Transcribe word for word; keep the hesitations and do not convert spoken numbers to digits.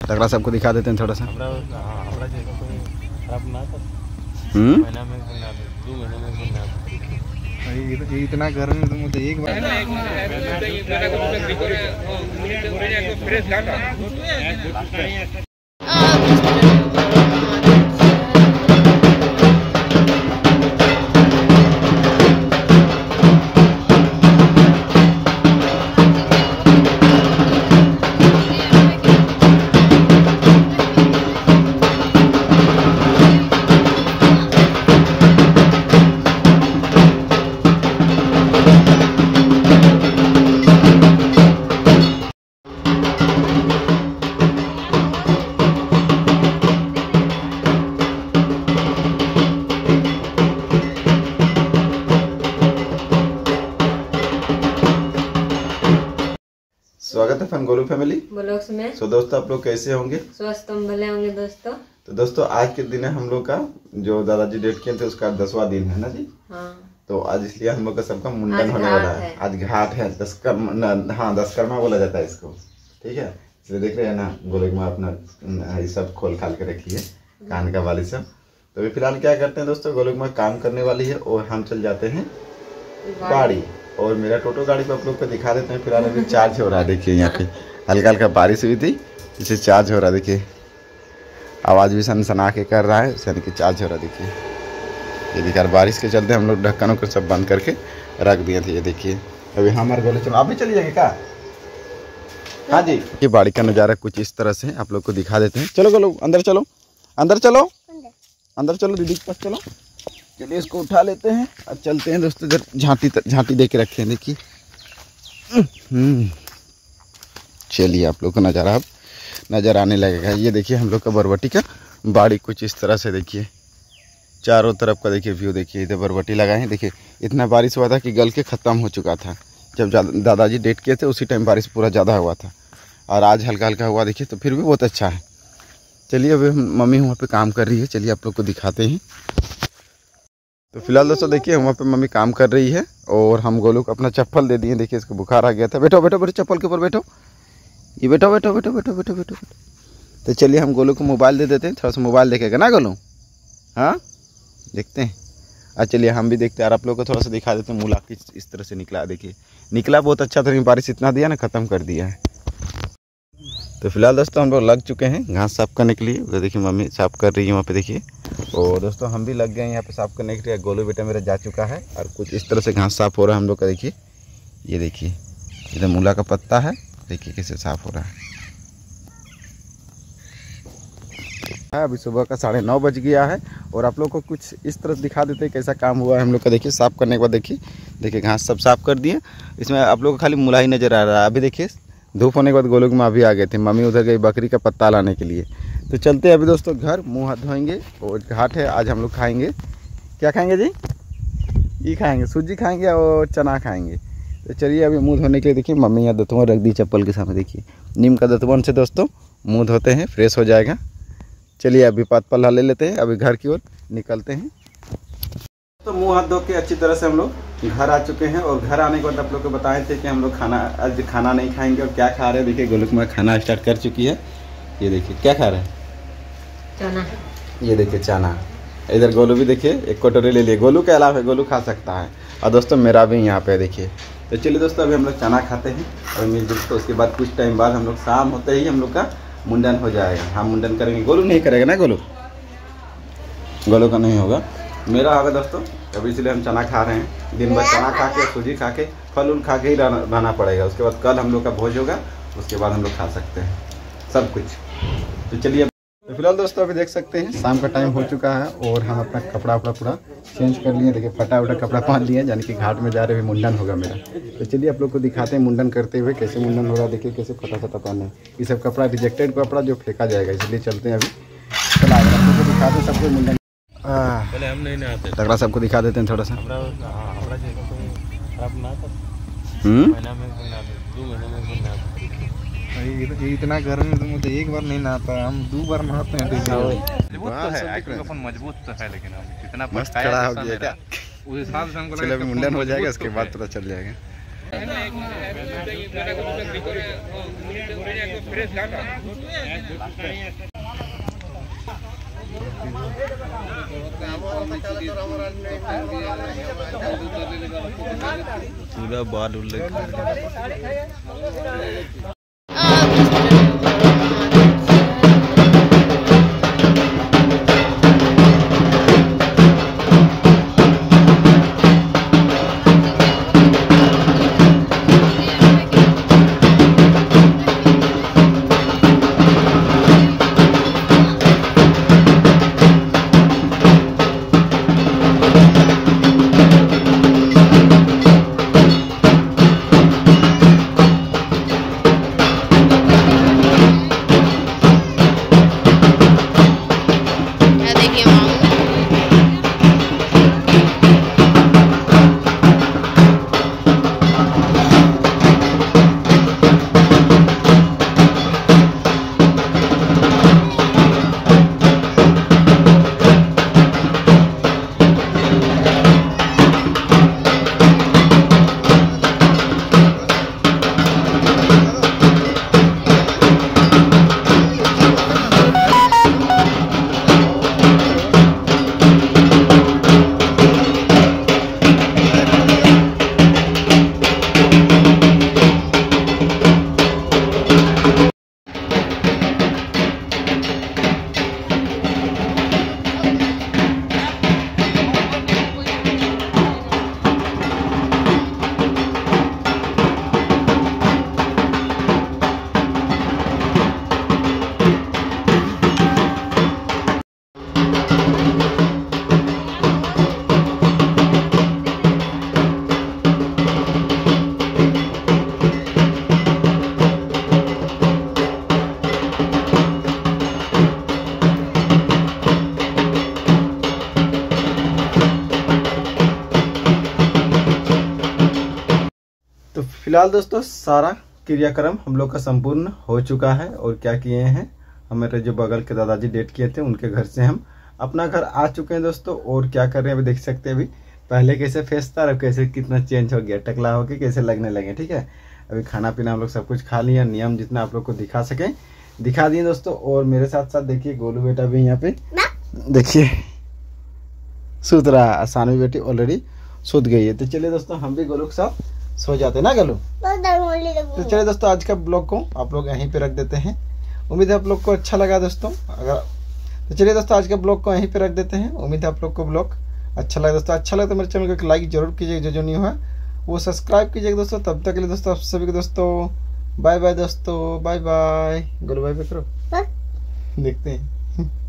तगड़ा सबको दिखा देते हैं थोड़ा सा। हम्म इतना गर्म है तो मुझे एक बार स्वागत है फन गोलू फैमिली ब्लॉग्स में। सो दोस्तों आप लोग कैसे होंगे? स्वस्थ हम भले होंगे दोस्तों। तो दोस्तों आज के दिन है हम लोग का जो दादाजी डेट किए थे उसका दसवां दिन है ना जी। हाँ। तो आज इसलिए हम लोग का सबका मुंडन होने वाला है। आज घाट है दशकर्मा, हाँ दशकर्मा बोला जाता है इसको, ठीक है। इसलिए देख रहे हैं ना गोलू में अपना ये सब खोल खाल के रखी है, कान का वाली सब। तो अभी फिलहाल क्या करते हैं दोस्तों, गोलू में काम करने वाली है और हम चल जाते हैं गाड़ी। और मेरा टोटो गाड़ी पे आप लोग को दिखा देते हैं। फिलहाल अभी चार्ज हो रहा है, देखिए यहाँ पे हल्का हल्का बारिश हुई थी, इसे चार्ज हो रहा है। देखिए आवाज़ भी सन सना के कर रहा है, सन की चार्ज हो रहा है। देखिए ये देखिए बारिश के चलते हम लोग ढक्कनों को सब बंद करके रख दिए थे। ये देखिए अभी हमारे गोले चलो आप भी चली जाएंगे क्या? हाँ जी। ये बाड़ी का नज़ारा कुछ इस तरह से आप लोग को दिखा देते हैं। चलो गोलो अंदर चलो, अंदर चलो, अंदर चलो, दीदी के पास चलो। चलिए इसको उठा लेते हैं और चलते हैं दोस्तों। इधर झांटी झांटी दे के रखे हैं, देखिए। चलिए आप लोग को नज़ारा अब नज़र आने लगेगा। ये देखिए हम लोग का बरबटी का बाड़ी कुछ इस तरह से, देखिए चारों तरफ का देखिए व्यू। देखिए इधर बरबटी लगाए हैं। देखिए इतना बारिश हुआ था कि गल के ख़त्म हो चुका था। जब दादाजी डेट किए थे उसी टाइम बारिश पूरा ज़्यादा हुआ था और आज हल्का हल्का हुआ, देखिए तो फिर भी बहुत अच्छा है। चलिए अभी मम्मी वहाँ पे काम कर रही है, चलिए आप लोग को दिखाते हैं। तो फिलहाल दोस्तों देखिए वहाँ पे मम्मी काम कर रही है और हम गोलू को अपना चप्पल दे दिए। देखिए इसको बुखार आ गया था। बैठो बैठो बैठो चप्पल के ऊपर बैठो, ये बैठो बैठो बैठो बैठो बैठो बैठो बैठो। तो चलिए हम गोलू को मोबाइल दे देते हैं, थोड़ा सा मोबाइल देखेगा ना गोलू। हाँ देखते हैं। अच्छा चलिए हम भी देखते हैं और आप लोग को थोड़ा सा दिखा देते हैं। मूला किस इस तरह से निकला, देखिए निकला बहुत अच्छा था, बारिश इतना दिया ना ख़त्म कर दिया है। तो फिलहाल दोस्तों हम लोग लग चुके हैं घास साफ करने के लिए। उधर देखिए मम्मी साफ कर रही है वहाँ पे, देखिए। और दोस्तों हम भी लग गए हैं यहाँ पे साफ करने के लिए। गोलू बेटा मेरा जा चुका है और कुछ इस तरह से घास साफ हो रहा है हम लोग का। देखिए ये देखिए इधर मूला का पत्ता है, देखिए कैसे साफ हो रहा है। अभी सुबह का साढ़े नौ बज गया है और आप लोग को कुछ इस तरह दिखा देते हैं कैसा काम हुआ है हम लोग का। देखिए साफ करने के बाद देखिए देखिए घास सब साफ कर दिए। इसमें आप लोग को खाली मूला ही नज़र आ रहा है। अभी देखिए धूप होने के बाद गोलू में अभी आ गए थे, मम्मी उधर गई बकरी का पत्ता लाने के लिए। तो चलते हैं अभी दोस्तों घर, मुंह हाथ धोएंगे और घाट है। आज हम लोग खाएंगे, क्या खाएंगे जी? ये खाएंगे, सूजी खाएंगे और चना खाएंगे। तो चलिए अभी मुंह धोने के लिए देखिए मम्मी यहाँ दतवन रख दी चप्पल के सामने। देखिए नीम का दतवन से दोस्तों मुँह धोते हैं, फ्रेश हो जाएगा। चलिए अभी पत पल्ला ले लेते हैं, अभी घर की ओर निकलते हैं। तो मुंह हाथ धो के अच्छी तरह से हम लोग घर आ चुके हैं और घर आने के बाद आप लोग को बताए थे कि हम लोग खाना आज खाना नहीं खाएंगे। और क्या खा रहे हैं देखिए, गोलू में खाना स्टार्ट कर चुकी है। ये देखिए क्या खा रहे हैं, चना। ये देखिए चना। इधर गोलू भी देखिए एक कटोरी ले लिए, गोलू के अलावा गोलू खा सकता है। और दोस्तों मेरा भी यहाँ पे देखिए। तो चलिए दोस्तों अभी हम लोग चना खाते हैं और मिलजुल तो उसके बाद कुछ टाइम बाद हम लोग शाम होते ही हम लोग का मुंडन हो जाएगा। हम मुंडन करेंगे, गोलू नहीं करेगा ना, गोलू गोलू का नहीं होगा, मेरा होगा दोस्तों। अभी इसलिए हम चना खा रहे हैं। दिन भर चना खा के सूजी खा के फल उल खा के ही रहना पड़ेगा। उसके बाद कल हम लोग का भोज होगा, उसके बाद हम लोग खा सकते हैं सब कुछ। तो चलिए तो फिलहाल दोस्तों अभी देख सकते हैं शाम का टाइम हो चुका है और हम अपना कपड़ा वपड़ा पूरा चेंज कर लिए। देखिए फटा उटा कपड़ा पहन लिए, यानी कि घाट में जा रहे हुए मुंडन होगा मेरा। तो चलिए आप लोग को दिखाते हैं मुंडन करते हुए कैसे मुंडन हो रहा है। देखिए कैसे फटा फटा पहने, ये सब कपड़ा रिजेक्टेड कपड़ा जो फेंका जाएगा, इसलिए चलते हैं अभी। चला आप लोग को दिखाते हैं सबको मुंडन। पहले हम नहीं आते, तगड़ा सबको दिखा देते हैं थोड़ा सा। इतना गर्म है तो मुझे एक बार नहीं नहाता, हम दो बार नहाते हैं। मजबूत तो है लेकिन हम इतना मस्त खड़ा हो गया क्या? उस हिसाब से हमको चलो मुंडन हो जाएगा, उसके बाद पता चल जाएगा। पूरा बाल उल्ले तो फिलहाल दोस्तों सारा क्रियाक्रम हम लोग का संपूर्ण हो चुका है। और क्या किए हैं, हमारे जो बगल के दादाजी डेट किए थे उनके घर से हम अपना घर आ चुके हैं दोस्तों। और क्या कर रहे हैं अभी देख सकते हैं, अभी पहले कैसे फेस था और कैसे कितना चेंज हो गया, टकला होके कैसे लगने लगे। ठीक है, अभी खाना पीना हम लोग सब कुछ खा लिया, नियम जितना आप लोग को दिखा सके दिखा दिए दोस्तों। और मेरे साथ साथ देखिए गोलू बेटा भी यहाँ पे देखिए सुत रहा, सानवी बेटी ऑलरेडी सुत गई है। तो चलिए दोस्तों हम भी गोलू के साथ सो जाते ना गलू। तो चलिए दोस्तों आज का ब्लॉग को आप लोग यहीं पे रख देते हैं। उम्मीद है आप लोग को अच्छा लगा दोस्तों। अगर तो चलिए दोस्तों आज का ब्लॉग को यहीं पे रख देते हैं। उम्मीद है आप लोग को ब्लॉग अच्छा लगा दोस्तों। अच्छा लगा तो मेरे चैनल को लाइक जरूर कीजिएगा, जो जो न्यू है वो सब्सक्राइब कीजिएगा दोस्तों। तब तक के लिए दोस्तों आप सभी को दोस्तों बाय बाय दोस्तों, bye bye. Golu bye bye करो, देखते हैं।